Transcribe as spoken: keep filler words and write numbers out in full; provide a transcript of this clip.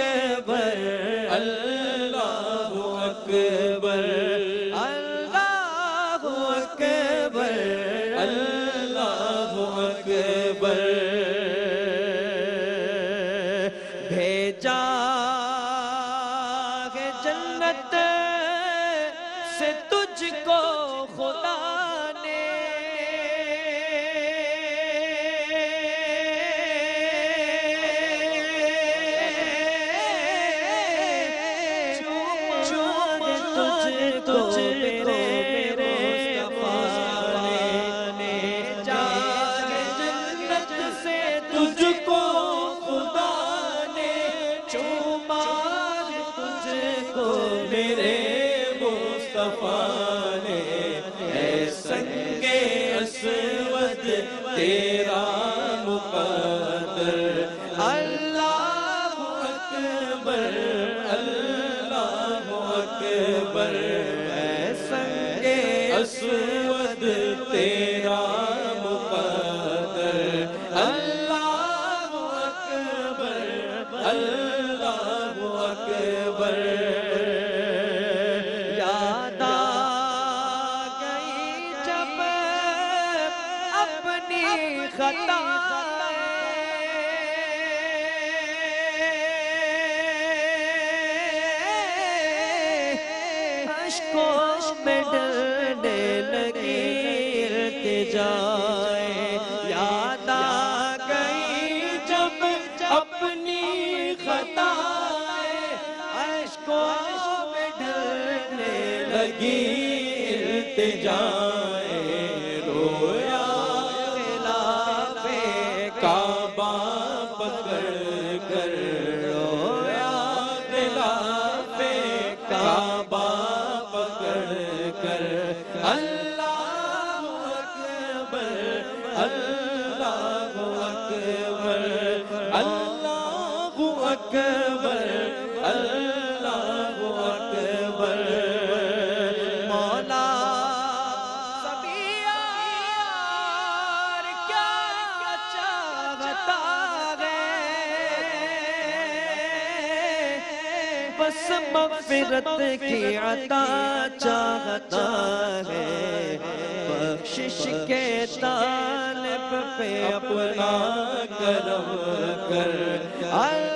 اکبر اللہ اکبر اللہ اکبر اللہ اکبر بھیجا ہے جنت سے تجھ کو خدا نے تیرا مقدر اللہ اکبر اللہ اکبر اے سنگ اسود تیرا مقدر اللہ اکبر اللہ اکبر یاد آ گئی جب اپنی خطا اشکوں میں ڈلنے لگی التجائے یاد آ گئی جب اپنی خطا اشکوں میں ڈلنے لگی التجائے رویا کعبہ پکڑ کر رویا خلاف کعبہ پکڑ کر اللہ اکبر اللہ اکبر اللہ اکبر اللہ اکبر مولا بس مغفرت کی عطا چاہتا ہے بخشش کے طالب پہ اپنا کرم کر